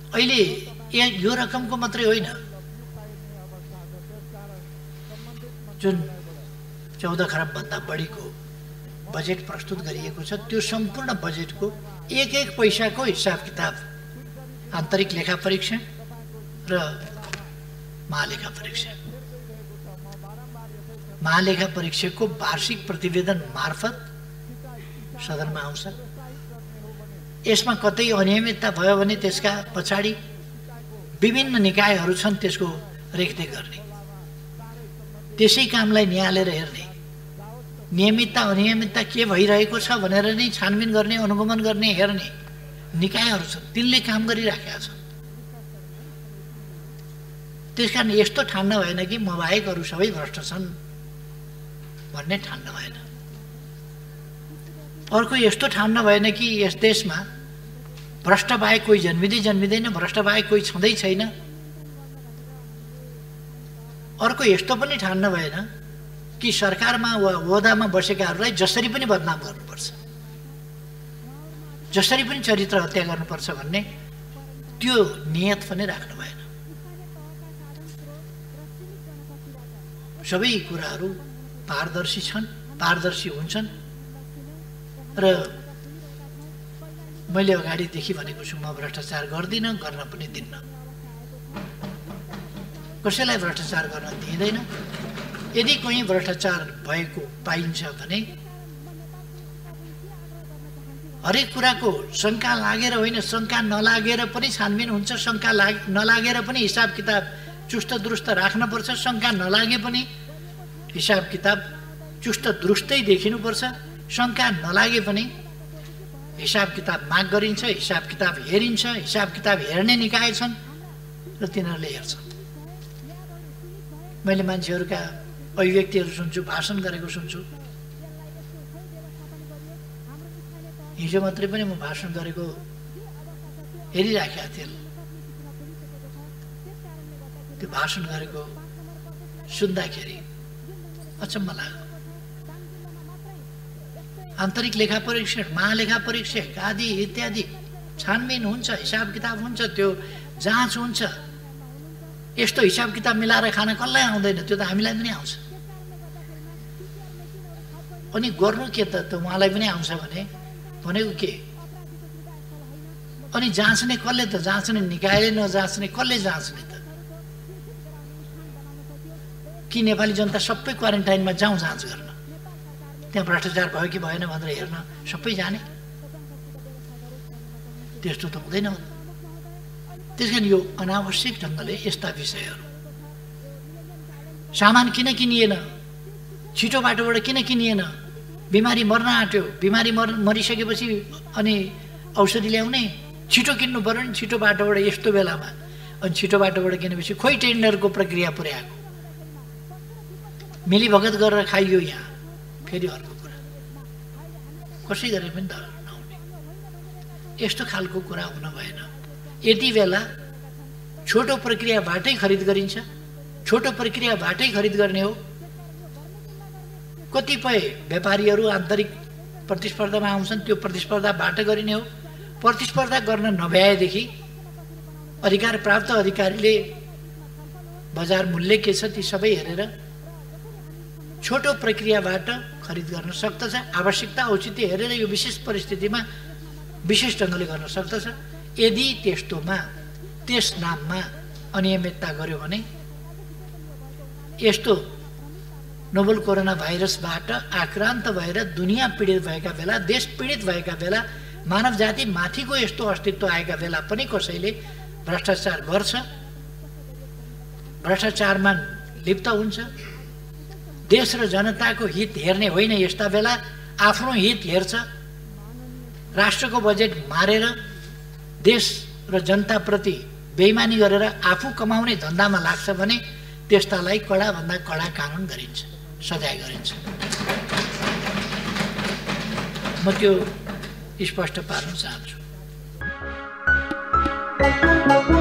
अहिले यो रकमको मात्रै होइन, जुन 14 खरब भन्दा बढीको बजेट प्रस्तुत गरिएको छ, त्यो सम्पूर्ण बजेटको एक एक पैसाको हिसाब किताब आन्तरिक लेखा परीक्षण र महालेखा परीक्षण, महालेखा परीक्षकको वार्षिक प्रतिवेदन मार्फत सदनमा आउँछ। यसमा कतै अनियमितता भयो भने त्यसका पछाडि विभिन्न निकायहरू छन् त्यसको रेखदेख गर्ने, त्यसै कामलाई निहालेर हेर्ने, नियमितता अनियमितता के भइरहेको छ भनेर नै छानबिन गर्ने, अनुगमन गर्ने, हेर्ने निकायहरू छन्, तिनले काम गरिराखेका छन्। त्यसकारण यस्तो ठान्न भएन कि म बाहेक अरू सबै भ्रष्ट छन् भन्ने ठान्न भएन। अर्को यस्तो ठान्न भएन कि यस देशमा भ्रष्ट बाहेक कोही जन्मिँदैन, भ्रष्ट बाहेक कोही छँदै छैन। अर्को यस्तो पनि ठान्न भएन कि सरकारमा वा ओहदामा बसेकाहरूलाई जसरी पनि बदनाम गर्नुपर्छ, जसरी पनि चरित्र हत्या गर्नुपर्छ भन्ने त्यो नियत पनि राख्नु भएन। सबै कुराहरू पारदर्शी छन्, पारदर्शी हुन्छन् र मैले अगाडिदेखि भनेको छु, म भ्रष्टाचार गर्दिनँ, गर्न पनि दिन्न, कसैलाई भ्रष्टाचार गर्न दिँदैन। यदि कोही भ्रष्टाचार भएको पाइन्छ भने हरेक कुराको शङ्का लागेर होइन, शङ्का नलागेर पनि छानबिन हुन्छ, शङ्का नलागेर पनि हिसाब किताब चुस्त दुरुस्त राख्नुपर्छ, शङ्का नलागे पनि हिसाब किताब चुस्त दुरुस्तै देखिनुपर्छ, शङ्का नलागे पनि हिसाब किताब माग गरिन्छ, हिसाब किताब हेरिन्छ, हिसाब किताब हेर्ने निकाय छन् र तिनीहरूले हेर्छन्। मैले मान्छेहरूका अभिव्यक्तिहरू सुन्छु, भाषण गरेको सुन्छु। हिजो मात्रै पनि म भाषण गरेको हेरिराखेका थिएँ। त्यो भाषण गरेको सुन्दाखेरि अचम्म लाग्यो। आन्तरिक लेखा परीक्षण, महालेखा परीक्षक आदि इत्यादि छानबिन हुन्छ, हिसाब किताब हुन्छ, त्यो जाँच हुन्छ। यस्तो हिसाब किताब मिलाएर खान कसलाई आउँदैन, त्यो त हामीलाई पनि आउँछ। अनि गर्नु के त उहाँलाई पनि आउँछ भने भनेको के? अनि जाँच्ने कसले त? जाँच्ने निकायले नजाँच्ने कसले जाँच्ने त? कि नेपाली जनता सबै क्वारेन्टाइनमा जाउँ जाँच गर्न, त्यहाँ भ्रष्टाचार भयो कि भएन भनेर हेर्न सबै जाने? त्यस्तो त हुँदैन। त्यस कारण यो अनावश्यक ढङ्गले यस्ता विषयहरू, सामान किन किनिएन, छिटो बाटोबाट किन किनिएन, बिमारी मर्न आँट्यो, बिमारी मरिसकेपछि अनि औषधि ल्याउने, छिटो किन्नु पर्यो नि छिटो बाटोबाट यस्तो बेलामा, अनि छिटो बाटोबाट किनेपछि खोइ टेन्डरको प्रक्रिया पुर्याएको, मिलीभगत गरेर खाइयो यहाँ, फेरि अर्को कुरा, कसै गरे पनि त नहुने। यस्तो खालको कुरा हुन भएन। यति बेला छोटो प्रक्रियाबाटै खरिद गरिन्छ, छोटो प्रक्रियाबाटै खरिद गर्ने हो। कतिपय व्यापारीहरू आन्तरिक प्रतिस्पर्धामा आउँछन्, त्यो प्रतिस्पर्धाबाट गरिने हो। प्रतिस्पर्धा गर्न नभ्याएदेखि अधिकार प्राप्त अधिकारीले बजार मूल्य के छ ती सबै हेरेर छोटो प्रक्रियाबाट खरिद गर्न सक्दछ। आवश्यकता औचित्य हेरेर यो विशेष परिस्थितिमा विशेष ढङ्गले गर्न सक्दछ। यदि त्यस्तोमा त्यस नाममा अनियमितता गर्यो भने यस्तो नोभल कोरोना भाइरसबाट आक्रान्त भएर दुनियाँ पीडित भएका बेला, देश पीडित भएका बेला, मानव जाति माथिको यस्तो अस्तित्व आएका बेला पनि कसैले भ्रष्टाचार गर्छ, भ्रष्टाचारमा लिप्त हुन्छ। देश र जनताको हित हेर्ने होइन, यस्ता बेला आफ्नो हित हेर्छ। राष्ट्रको बजेट मारेर देश र जनताप्रति बेइमानी गरेर आफू कमाउने धन्दामा लाग्छ भने त्यस्तालाई कडाभन्दा कडा कानुन गरिन्छ, सजाय गरिन्छ। म त्यो स्पष्ट पार्न चाहन्छु।